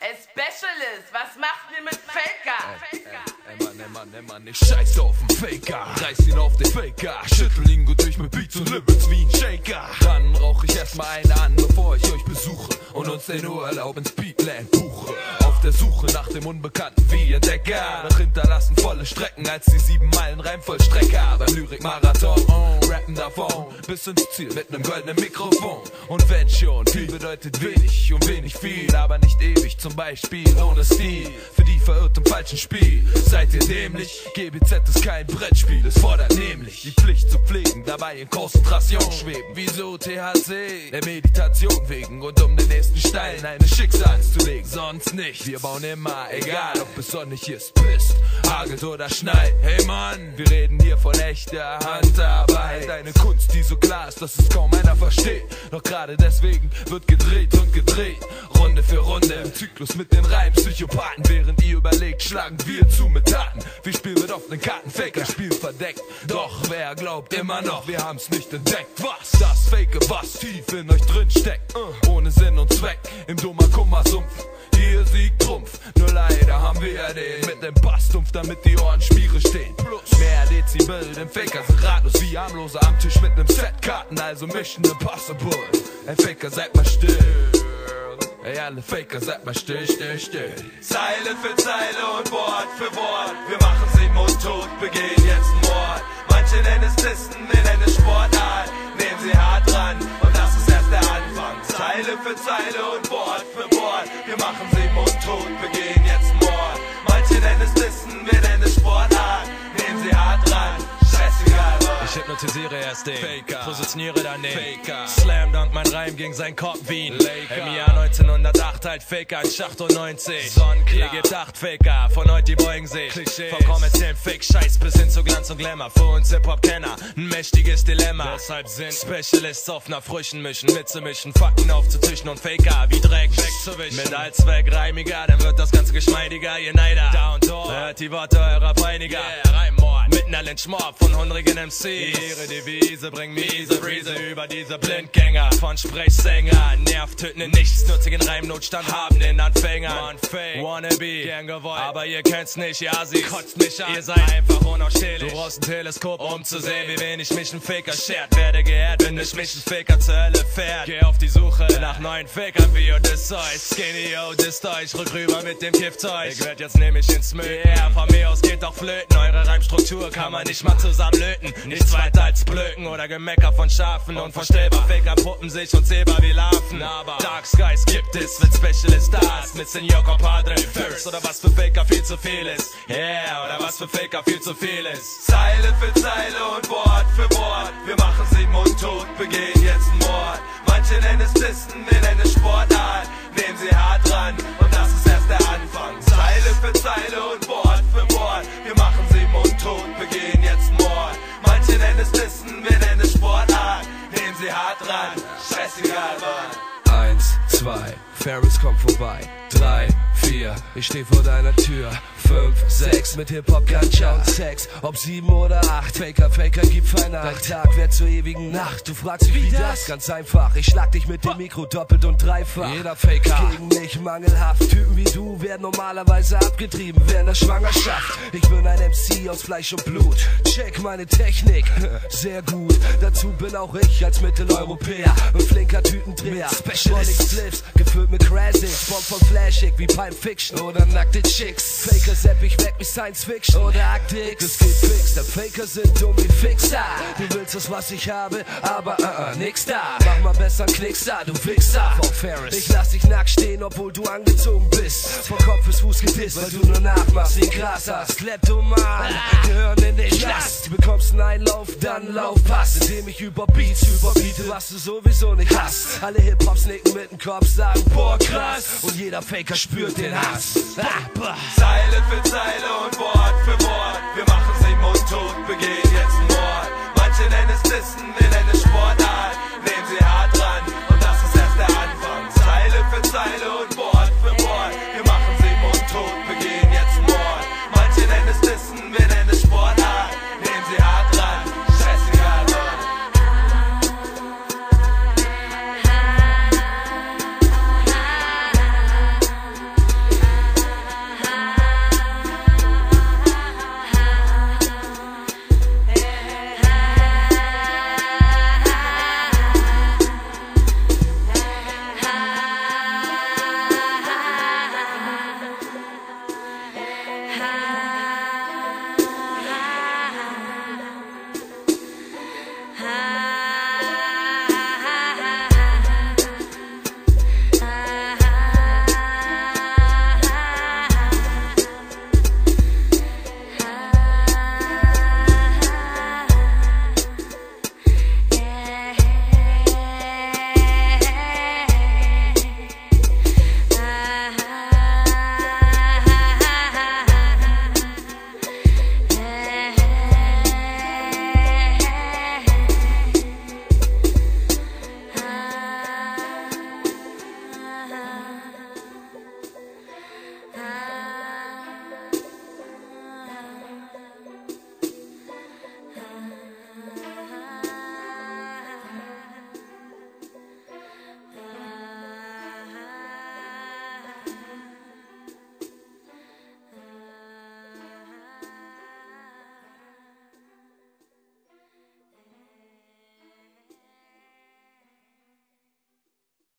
Ey, Specialist, was macht ihr mit Faker? Ey Mann, ich scheiß auf den Faker. Reiß ihn auf den Faker. Schüttel ihn gut durch mit Beats und Limits wie ein Shaker. Dann rauch ich erstmal eine an, bevor ich euch besuche und uns den Urlaub ins Beatland buche. Auf der Suche nach dem Unbekannten wie Entdecker. Doch hinterlassen volle Strecken als die 7 Meilen Reimvollstrecker. Beim Lyrikmarathon, rappen davon bis ins Ziel mit nem goldenen Mikrofon. Und wenn schon, viel bedeutet wenig und wenig viel, aber nicht ewig, zum Beispiel ohne Stil. Für die verirrt im falschen Spiel. Seid ihr dämlich? GBZ ist kein Brettspiel, es fordert nämlich die Pflicht zu pflegen, dabei in Konzentration schweben. Wieso THC? Der Meditation wegen und um den nächsten Stein eines Schicksals zu legen. Sonst nicht, wir bauen immer, egal ob es sonnig ist, pisst, hagelt oder schneit. Hey Mann, wir reden hier von echter Handarbeit. Eine Kunst, die so klar ist, dass es kaum einer versteht. Doch gerade deswegen wird gedreht und gedreht. Runde für Runde im Zyklus mit den Reimpsychopathen. Während ihr überlegt, schlagen wir zu mit Taten. Wir spielen mit offenen Karten, Faker spielen verdeckt. Doch wer glaubt immer noch, wir haben's nicht entdeckt. Was? Das Fake, was tief in euch drin steckt. Ohne Sinn und Zweck, im dummer Kummersumpf. Hier siegt Trumpf, nur leider haben wir den mit dem Bassstumpf, damit die Ohren Spiere stehen. Plus mehr Dezibel, denn Faker sind ratlos wie Armlose am Tisch mit nem Set Karten, also Mission Impossible. Ey Faker, seid mal still. Ey alle Faker, seid mal still, still, still. Zeile für Zeile und Wort für Wort, wir machen sie mundtot, begehen jetzt Mord. Manche nennen es Dissen, wir nennen es Sportart. Nehmen sie hart ran und das ist erst der Anfang. Zeile für Zeile und Wort für Wort, wir machen sie mundtot, begehen jetzt Mord. Manche nennen es Dissen, wir nennen es Sportart. Nehmen sie hart ran, scheißegal was. Ich hypnotisiere erst den Faker, positioniere daneben. Faker, Slam Dunk, mein Reim gegen sein Kopf wie ein Laker. Im Jahr 1908 halt Faker in 98. Sonnenklar. Hier gibt 8 Faker, von heute die beugen sich. Klischees. Von kommerziellen Fake-Scheiß bis hin zu Glanz und Glamour. Für uns Hip-Hop-Kenner ein mächtiges Dilemma. Deshalb sind Specialists auf einer frischen Mischen mitzumischen, Fakten aufzutischen und Faker wie Dreck wegzuwischen. Mit Allzweck reimiger, dann wird das Ganze geschmeidiger, ihr Neider. Da und dort hört die Worte eurer Peiniger. Reimmord, mitten an den Schmorb von hungrigen MCs. Ihre Devise bringt miese Brise über diese Blindgänger von Sprechsänger. Nervtötenden, nichtsnutzigen Reimnotstand haben den Anfänger. Wannabe, gern gewollt, aber ihr könnt's nicht, ja sie kotzt mich an. Ihr seid einfach unausstehlich. Du brauchst ein Teleskop, um zu sehen, wie wenig mich ein Faker schert. Werde geehrt, wenn ich mich ein Faker zur Hölle fährt. Geh auf die Suche nach neuen Fakern wie Odysseus. Skinny, yo, disst euch, rück rüber mit dem Kiffzeug. Ich werd jetzt nämlich ins Müll. Yeah, von mir aus geht doch flöten. Eure Reimstruktur kann man nicht mal zusammenlöten. Nichts weiter als Blöken oder Gemecker von Schafen. Unvorstellbar, Faker puppen sich und zählbar wie Larven. Aber Dark Skies gibt es, wenn Specialist da ist. Mit Senor Compadre First. Oder was für Faker viel zu viel ist. Yeah, oder was für Faker viel zu viel ist. Zeile für Zeile und Wort für Wort, wir machen sie mundtot, begehen jetzt Mord. Manche nennen es Dissen, wir nennen es Sportart. Nehmen sie hart ran und das ist erst der Anfang. Zeile für Zeile und Wort für Wort, wir machen sie mundtot, begehen jetzt Mord. Manche nennen es Dissen, wir nennen es Sportart. Nehmen sie hart ran, scheißegal was. 1, 2, Ferris kommt vorbei. 3, 4, ich steh vor deiner Tür. 5, 6, mit Hip-Hop, Ganja und Sex. Ob 7 oder 8, Faker gibt feiner. Dein Tag wird zur ewigen Nacht. Du fragst mich wie das? Ganz einfach, ich schlag dich mit dem Mikro doppelt und dreifach. Jeder Faker gegen mich mangelhaft. Typen wie du werden normalerweise abgetrieben während der Schwangerschaft. Ich bin ein MC aus Fleisch und Blut. Check meine Technik, sehr gut. Dazu bin auch ich als Mitteleuropäer ein flinker Tütendreher. Specialist Slips, gefüllt mit Crassics. Bomb von Flashig wie Pulp Fiction oder nackte Chicks. Faker sepp ich weg wie Science Fiction oder Arctic. Das geht fix, denn Faker sind dumm wie Fixer. Du willst das, was ich habe, aber nix da. Mach mal besser einen Knicks da, du Wichser. Ich lass dich nackt stehen, obwohl du angezogen bist. Von Kopf bis Fuß gedisst, weil du nur nachmachst, wie krass hast. Kleptoman, gehören in den Knast. Du bekommst einen Einlauf, dann Laufpass, indem ich über Beats überbiete, was du sowieso nicht hast. Alle Hip-Hops nicken mit dem Kopf, sagen boah krass. Und jeder Faker spürt den Hass. Zeile für Zeile und Wort für Wort, wir machen sie mundtot, begehen jetzt Mord. Manche nennen es Dissen, wir nennen es Sportart. Nehmen sie hart